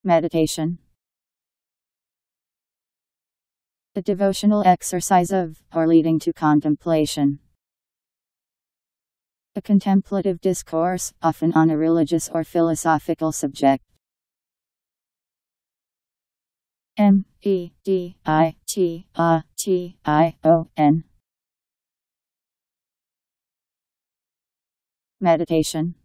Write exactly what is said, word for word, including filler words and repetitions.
Meditation. A devotional exercise of, or leading to contemplation. A contemplative discourse, often on a religious or philosophical subject. M E D I T A T I O N. Meditation.